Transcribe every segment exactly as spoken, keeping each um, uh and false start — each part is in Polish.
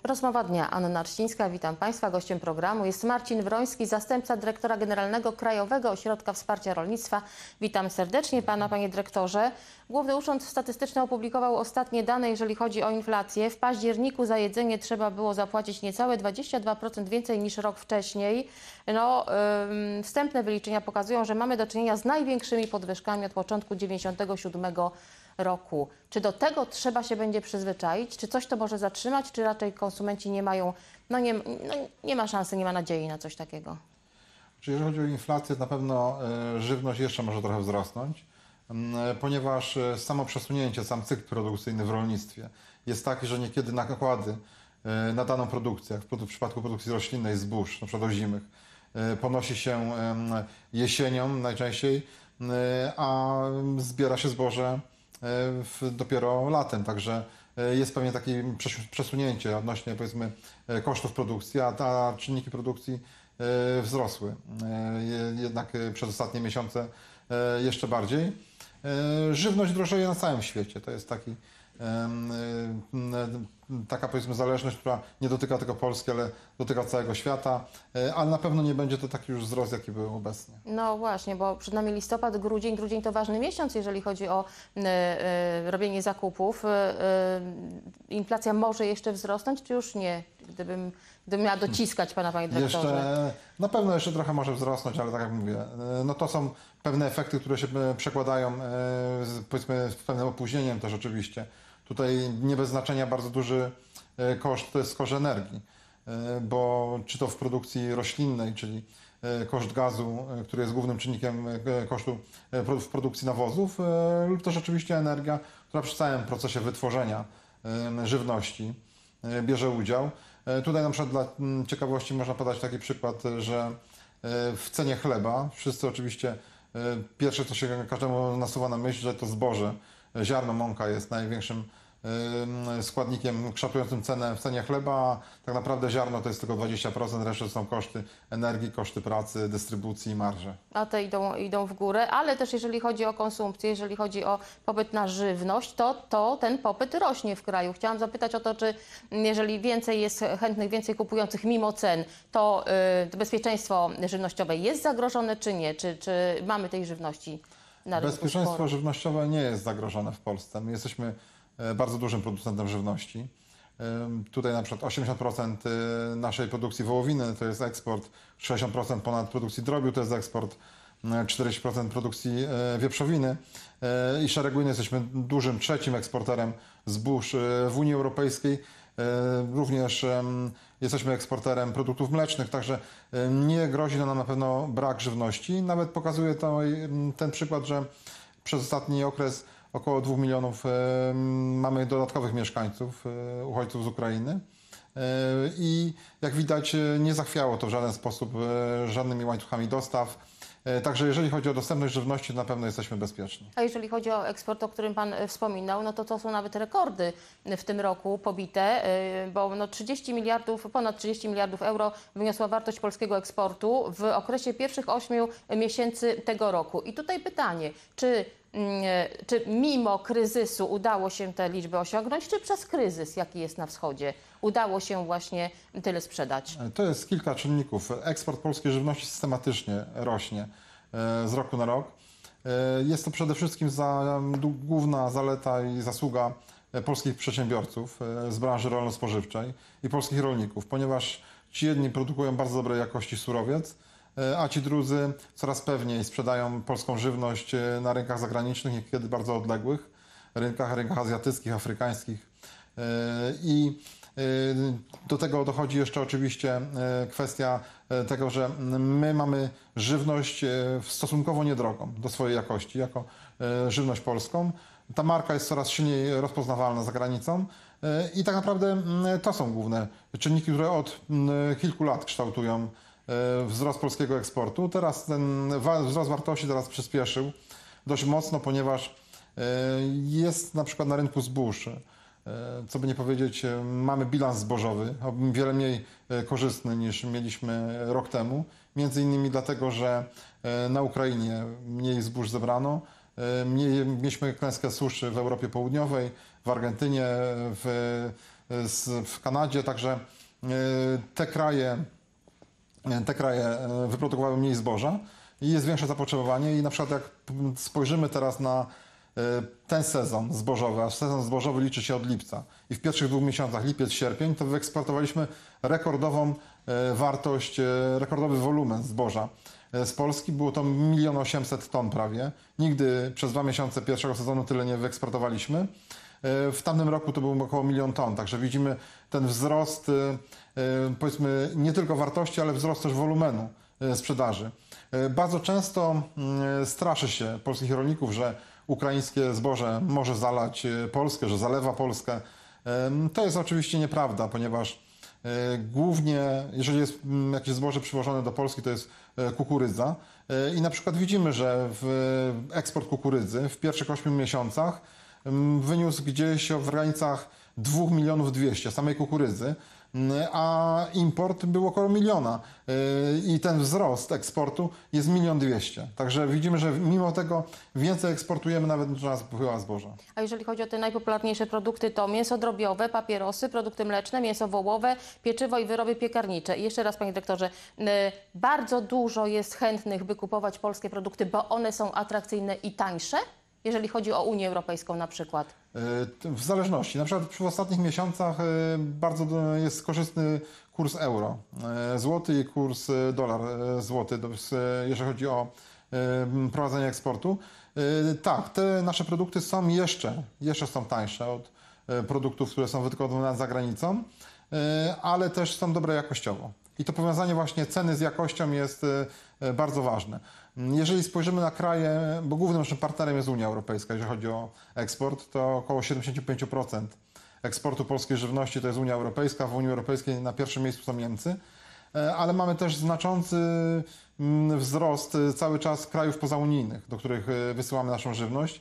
Rozmowa dnia. Anna Arścińska, witam Państwa. Gościem programu jest Marcin Wroński, zastępca dyrektora generalnego Krajowego Ośrodka Wsparcia Rolnictwa. Witam serdecznie Pana, Panie Dyrektorze. Główny Urząd Statystyczny opublikował ostatnie dane, jeżeli chodzi o inflację. W październiku za jedzenie trzeba było zapłacić niecałe dwadzieścia dwa procent więcej niż rok wcześniej. No, yy, wstępne wyliczenia pokazują, że mamy do czynienia z największymi podwyżkami od początku dziewięćdziesiątego siódmego roku. Czy do tego trzeba się będzie przyzwyczaić? Czy coś to może zatrzymać? Czy raczej konsumenci nie mają, no nie, no nie ma szansy, nie ma nadziei na coś takiego? Jeżeli chodzi o inflację, na pewno żywność jeszcze może trochę wzrosnąć, ponieważ samo przesunięcie, sam cykl produkcyjny w rolnictwie jest taki, że niekiedy nakłady na daną produkcję, jak w przypadku produkcji roślinnej zbóż, na przykład ozimych, ponosi się jesienią najczęściej, a zbiera się zboże dopiero latem, także jest pewnie takie przesunięcie odnośnie, powiedzmy, kosztów produkcji, a, a czynniki produkcji wzrosły jednak przez ostatnie miesiące jeszcze bardziej. Żywność drożeje na całym świecie, to jest taki taka, powiedzmy, zależność, która nie dotyka tylko Polski, ale dotyka całego świata, ale na pewno nie będzie to taki już wzrost, jaki był obecnie. No właśnie, bo przed nami listopad, grudzień. Grudzień to ważny miesiąc, jeżeli chodzi o y, y, robienie zakupów. Y, y, inflacja może jeszcze wzrosnąć, czy już nie? Gdybym, gdybym miała dociskać Pana, Panie Dyrektorze. Jeszcze, na pewno jeszcze trochę może wzrosnąć, ale tak jak mówię, no to są pewne efekty, które się przekładają, powiedzmy, z pewnym opóźnieniem też oczywiście. Tutaj nie bez znaczenia bardzo duży koszt to jest koszt energii, bo czy to w produkcji roślinnej, czyli koszt gazu, który jest głównym czynnikiem kosztu w produkcji nawozów, lub też oczywiście energia, która przy całym procesie wytworzenia żywności bierze udział. Tutaj na przykład dla ciekawości można podać taki przykład, że w cenie chleba wszyscy oczywiście, pierwsze co się każdemu nasuwa na myśl, że to zboże, ziarno, mąka jest największym składnikiem kształtującym cenę w cenie chleba, a tak naprawdę ziarno to jest tylko dwadzieścia procent, resztę są koszty energii, koszty pracy, dystrybucji i marże. A te idą, idą w górę, ale też jeżeli chodzi o konsumpcję, jeżeli chodzi o popyt na żywność, to, to ten popyt rośnie w kraju. Chciałam zapytać o to, czy jeżeli więcej jest chętnych, więcej kupujących mimo cen, to yy, bezpieczeństwo żywnościowe jest zagrożone, czy nie? Czy, czy mamy tej żywności na rynku? Bezpieczeństwo sporo? żywnościowe nie jest zagrożone w Polsce. My jesteśmy bardzo dużym producentem żywności. Tutaj na przykład osiemdziesiąt procent naszej produkcji wołowiny to jest eksport, sześćdziesiąt procent ponad produkcji drobiu to jest eksport, czterdzieści procent produkcji wieprzowiny i szeregujnie jesteśmy dużym trzecim eksporterem zbóż w Unii Europejskiej. Również jesteśmy eksporterem produktów mlecznych, także nie grozi nam na pewno brak żywności. Nawet pokazuje to ten przykład, że przez ostatni okres około dwóch milionów mamy dodatkowych mieszkańców, uchodźców z Ukrainy i jak widać nie zachwiało to w żaden sposób żadnymi łańcuchami dostaw. Także jeżeli chodzi o dostępność żywności, to na pewno jesteśmy bezpieczni. A jeżeli chodzi o eksport, o którym Pan wspominał, no to to są nawet rekordy w tym roku pobite, bo no trzydzieści miliardów, ponad trzydzieści miliardów euro wyniosła wartość polskiego eksportu w okresie pierwszych ośmiu miesięcy tego roku. I tutaj pytanie, czy Czy mimo kryzysu udało się te liczby osiągnąć, czy przez kryzys, jaki jest na wschodzie, udało się właśnie tyle sprzedać? To jest kilka czynników. Eksport polskiej żywności systematycznie rośnie z roku na rok. Jest to przede wszystkim za, główna zaleta i zasługa polskich przedsiębiorców z branży rolno-spożywczej i polskich rolników, ponieważ ci jedni produkują bardzo dobrej jakości surowiec, a ci drudzy coraz pewniej sprzedają polską żywność na rynkach zagranicznych, niekiedy bardzo odległych, rynkach, rynkach azjatyckich, afrykańskich. I do tego dochodzi jeszcze oczywiście kwestia tego, że my mamy żywność stosunkowo niedrogą do swojej jakości, jako żywność polską. Ta marka jest coraz silniej rozpoznawalna za granicą i tak naprawdę to są główne czynniki, które od kilku lat kształtują wzrost polskiego eksportu. Teraz ten wzrost wartości teraz przyspieszył dość mocno, ponieważ jest na przykład na rynku zbóż, co by nie powiedzieć, mamy bilans zbożowy o wiele mniej korzystny niż mieliśmy rok temu. Między innymi dlatego, że na Ukrainie mniej zbóż zebrano, mniej, mieliśmy klęskę suszy w Europie Południowej, w Argentynie, w z, w Kanadzie, także te kraje, te kraje wyprodukowały mniej zboża i jest większe zapotrzebowanie i na przykład jak spojrzymy teraz na ten sezon zbożowy, a sezon zbożowy liczy się od lipca i w pierwszych dwóch miesiącach, lipiec, sierpień, to wyeksportowaliśmy rekordową wartość, rekordowy wolumen zboża z Polski. Było to milion osiemset ton prawie. Nigdy przez dwa miesiące pierwszego sezonu tyle nie wyeksportowaliśmy. W tamtym roku to było około milion ton, także widzimy ten wzrost, powiedzmy, nie tylko wartości, ale wzrost też wolumenu sprzedaży. Bardzo często straszy się polskich rolników, że ukraińskie zboże może zalać Polskę, że zalewa Polskę. To jest oczywiście nieprawda, ponieważ głównie, jeżeli jest jakieś zboże przywożone do Polski, to jest kukurydza. I na przykład widzimy, że w eksport kukurydzy w pierwszych ośmiu miesiącach wyniósł gdzieś w granicach dwóch milionów dwieście samej kukurydzy, a import był około miliona i ten wzrost eksportu jest milion dwieście. Także widzimy, że mimo tego więcej eksportujemy nawet niż nas była zboża. A jeżeli chodzi o te najpopularniejsze produkty, to mięso drobiowe, papierosy, produkty mleczne, mięso wołowe, pieczywo i wyroby piekarnicze. I jeszcze raz, panie dyrektorze, bardzo dużo jest chętnych, by kupować polskie produkty, bo one są atrakcyjne i tańsze? Jeżeli chodzi o Unię Europejską na przykład? W zależności. Na przykład w ostatnich miesiącach bardzo jest korzystny kurs euro. Złoty i kurs dolar złoty, jeżeli chodzi o prowadzenie eksportu. Tak, te nasze produkty są jeszcze, jeszcze są tańsze od produktów, które są wytworzone za granicą, ale też są dobre jakościowo. I to powiązanie właśnie ceny z jakością jest bardzo ważne. Jeżeli spojrzymy na kraje, bo głównym naszym partnerem jest Unia Europejska, jeżeli chodzi o eksport, to około siedemdziesiąt pięć procent eksportu polskiej żywności to jest Unia Europejska. W Unii Europejskiej na pierwszym miejscu są Niemcy, ale mamy też znaczący wzrost cały czas krajów pozaunijnych, do których wysyłamy naszą żywność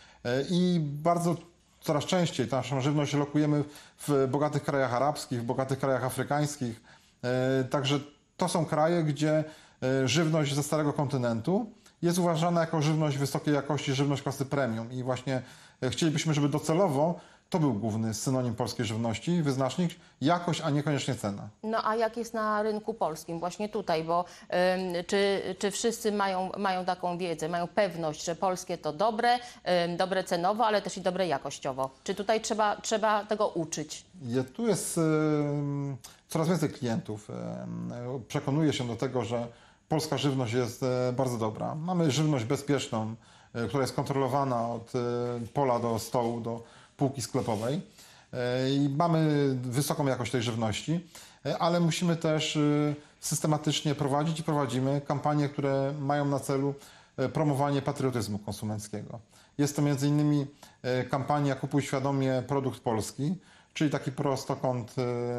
i bardzo coraz częściej naszą żywność lokujemy w bogatych krajach arabskich, w bogatych krajach afrykańskich. Także to są kraje, gdzie żywność ze starego kontynentu jest uważana jako żywność wysokiej jakości, żywność klasy premium i właśnie chcielibyśmy, żeby docelowo to był główny synonim polskiej żywności, wyznacznik, jakość, a niekoniecznie cena. No a jak jest na rynku polskim, właśnie tutaj, bo ym, czy, czy wszyscy mają, mają taką wiedzę, mają pewność, że polskie to dobre, ym, dobre cenowo, ale też i dobre jakościowo? Czy tutaj trzeba, trzeba tego uczyć? Je, tu jest y, coraz więcej klientów. Y, przekonuje się do tego, że polska żywność jest y, bardzo dobra. Mamy żywność bezpieczną, y, która jest kontrolowana od y, pola do stołu, do półki sklepowej i mamy wysoką jakość tej żywności, ale musimy też systematycznie prowadzić i prowadzimy kampanie, które mają na celu promowanie patriotyzmu konsumenckiego. Jest to między innymi kampania Kupuj świadomie produkt polski, czyli taki prostokąt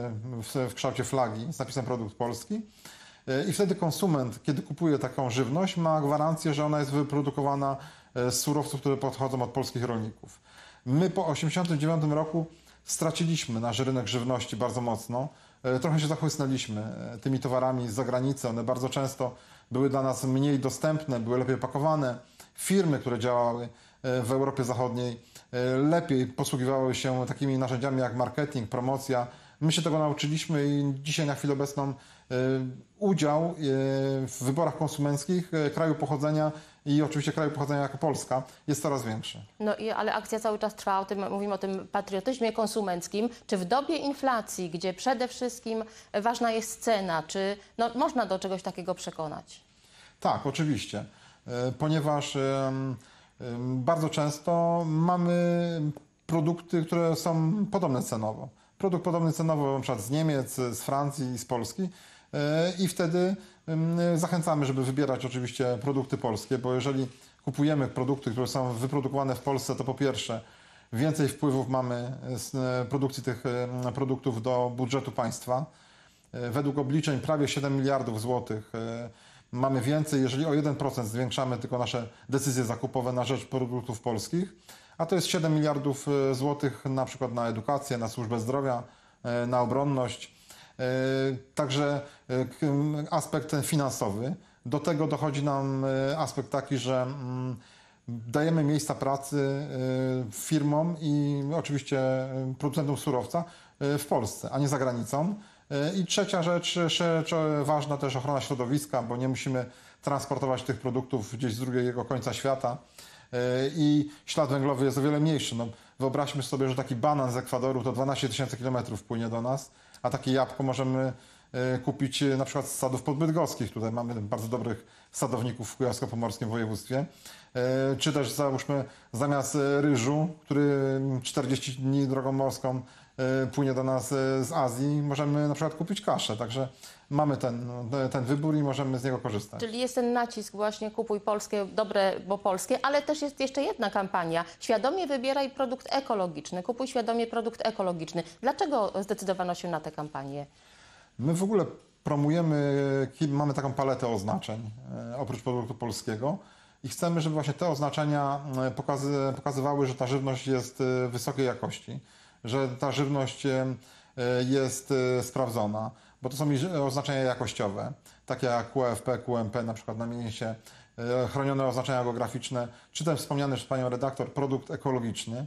w kształcie flagi z napisem produkt polski. I wtedy konsument, kiedy kupuje taką żywność, ma gwarancję, że ona jest wyprodukowana z surowców, które pochodzą od polskich rolników. My po tysiąc dziewięćset osiemdziesiątym dziewiątym roku straciliśmy nasz rynek żywności bardzo mocno. Trochę się zachłysnęliśmy tymi towarami z zagranicy. One bardzo często były dla nas mniej dostępne, były lepiej pakowane. Firmy, które działały w Europie Zachodniej, lepiej posługiwały się takimi narzędziami jak marketing, promocja. My się tego nauczyliśmy i dzisiaj na chwilę obecną udział w wyborach konsumenckich kraju pochodzenia i oczywiście kraju pochodzenia jako Polska jest coraz większy. No i, ale akcja cały czas trwa, o tym, mówimy o tym patriotyzmie konsumenckim. Czy w dobie inflacji, gdzie przede wszystkim ważna jest cena, czy no, można do czegoś takiego przekonać? Tak, oczywiście, ponieważ bardzo często mamy produkty, które są podobne cenowo. Produkt podobny cenowo na przykład z Niemiec, z Francji, z Polski i wtedy zachęcamy, żeby wybierać oczywiście produkty polskie, bo jeżeli kupujemy produkty, które są wyprodukowane w Polsce, to po pierwsze więcej wpływów mamy z produkcji tych produktów do budżetu państwa. Według obliczeń prawie siedem miliardów złotych mamy więcej, jeżeli o jeden procent zwiększamy tylko nasze decyzje zakupowe na rzecz produktów polskich, a to jest siedem miliardów złotych na przykład na edukację, na służbę zdrowia, na obronność. Także aspekt ten finansowy. Do tego dochodzi nam aspekt taki, że dajemy miejsca pracy firmom i oczywiście producentom surowca, w Polsce, a nie za granicą. I trzecia rzecz, rzecz ważna też ochrona środowiska, bo nie musimy transportować tych produktów gdzieś z drugiego końca świata i ślad węglowy jest o wiele mniejszy. No, wyobraźmy sobie, że taki banan z Ekwadoru to dwanaście tysięcy kilometrów płynie do nas, a takie jabłko możemy kupić na przykład z sadów podbydgoskich. Tutaj mamy bardzo dobrych sadowników w kujawsko-pomorskim województwie. Czy też załóżmy zamiast ryżu, który czterdzieści dni drogą morską płynie do nas z Azji, możemy na przykład kupić kaszę. Także mamy ten, ten wybór i możemy z niego korzystać. Czyli jest ten nacisk właśnie kupuj polskie, dobre, bo polskie, ale też jest jeszcze jedna kampania. Świadomie wybieraj produkt ekologiczny. Kupuj świadomie produkt ekologiczny. Dlaczego zdecydowano się na tę kampanię? My w ogóle promujemy, mamy taką paletę oznaczeń oprócz produktu polskiego i chcemy, żeby właśnie te oznaczenia pokazy, pokazywały, że ta żywność jest wysokiej jakości, że ta żywność jest sprawdzona, bo to są oznaczenia jakościowe, takie jak Q F P, Q M P na przykład na mięsie, chronione oznaczenia geograficzne, czy ten wspomniany przez panią redaktor produkt ekologiczny.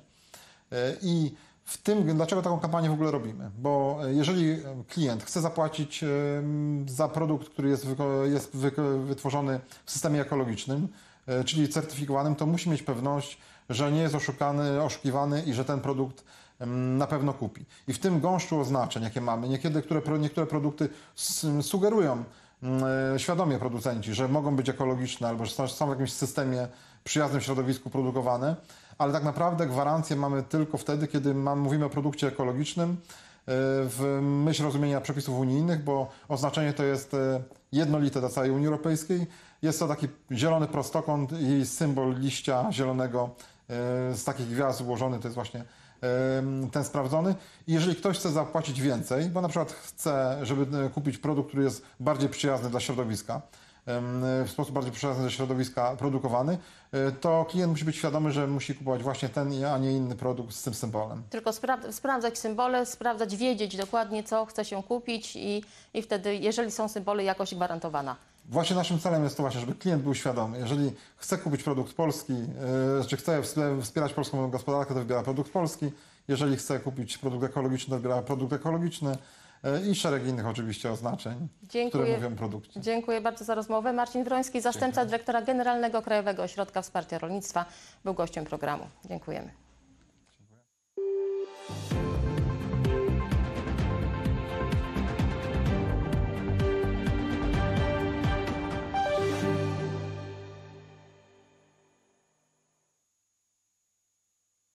I w tym, dlaczego taką kampanię w ogóle robimy? Bo jeżeli klient chce zapłacić za produkt, który jest, jest wytworzony w systemie ekologicznym, czyli certyfikowanym, to musi mieć pewność, że nie jest oszukany, oszukiwany i że ten produkt na pewno kupi. I w tym gąszczu oznaczeń, jakie mamy, niekiedy które, niektóre produkty sugerują świadomie producenci, że mogą być ekologiczne albo że są w jakimś systemie przyjaznym środowisku produkowane, ale tak naprawdę gwarancję mamy tylko wtedy, kiedy mamy, mówimy o produkcie ekologicznym w myśl rozumienia przepisów unijnych, bo oznaczenie to jest jednolite dla całej Unii Europejskiej. Jest to taki zielony prostokąt i symbol liścia zielonego z takich gwiazd ułożony, to jest właśnie ten sprawdzony. I jeżeli ktoś chce zapłacić więcej, bo na przykład chce, żeby kupić produkt, który jest bardziej przyjazny dla środowiska, w sposób bardziej przyjazny dla środowiska produkowany, to klient musi być świadomy, że musi kupować właśnie ten, a nie inny produkt z tym symbolem. Tylko spra sprawdzać symbole, sprawdzać, wiedzieć dokładnie, co chce się kupić i, i wtedy, jeżeli są symbole, jakość gwarantowana. Właśnie naszym celem jest to właśnie, żeby klient był świadomy. Jeżeli chce kupić produkt polski, yy, czy chce wspierać polską gospodarkę, to wybiera produkt polski. Jeżeli chce kupić produkt ekologiczny, to wybiera produkt ekologiczny yy, i szereg innych oczywiście oznaczeń, Dziękuję. które mówią o produkcie. Dziękuję bardzo za rozmowę. Marcin Wroński, zastępca Dziękuję. dyrektora generalnego Krajowego Ośrodka Wsparcia Rolnictwa, był gościem programu. Dziękujemy.